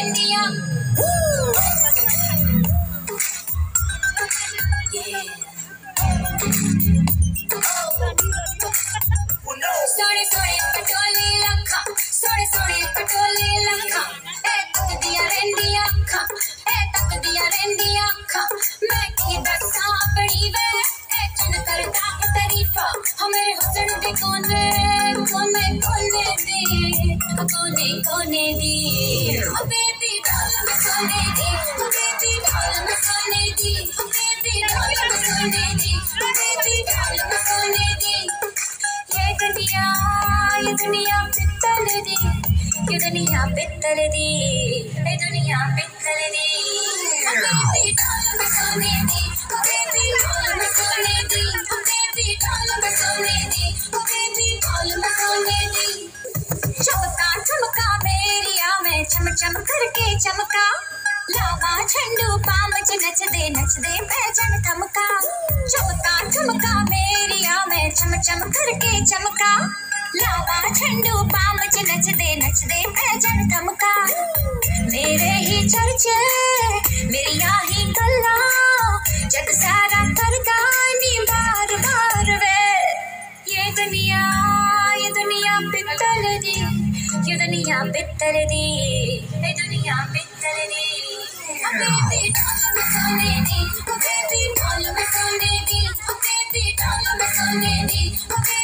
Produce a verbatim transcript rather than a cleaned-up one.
ਰਹਿੰਦੀਆਂ सोने सोने पटोले लखा सोने सोने पटोले लखा ए तकदियां रहंदियां अखा ए तकदियां रहंदियां अखा मैं की दसा अपनी वे ए चन करदा तारीफा हमारे हुस्न दे कोने कोने कोने दी कोने कोने दी ओ बेबी ढोल में सोने दी ओ बेबी ढोल में सोने दी ओ बेबी ढोल में सोने दी ओ बेबी ढोल में सोने दी ये दुनिया ये दुनिया पित्तल दी ये दुनिया पित्तल दी ये दुनिया पित्तल दी बेबी ढोल में सोने दी बेबी ढोल में सोने दी बेबी ढोल में सोने दी बेबी ढोल में सोने दी चमका चमका मेरी आ मैं चम चम करके चमका लावा झंडू पाम च नचदे नचदे पैजन थमका चमका चमका मेरी आ मैं चम चम करके चमका लावा झंडू पाम च नचदे नचदे पैजन थमका मेरे ही चर्चे मेरिया ही गल्ला जग सारा करदा नी बार बार वे ये दुनिया ये दुनिया पित्तल दी ये दुनिया पित्तल दी ये दुनिया पित्तल दी बेबी ढोल में सोने दी बेबी ढोल में सोने दी बेबी ढोल में सोने दी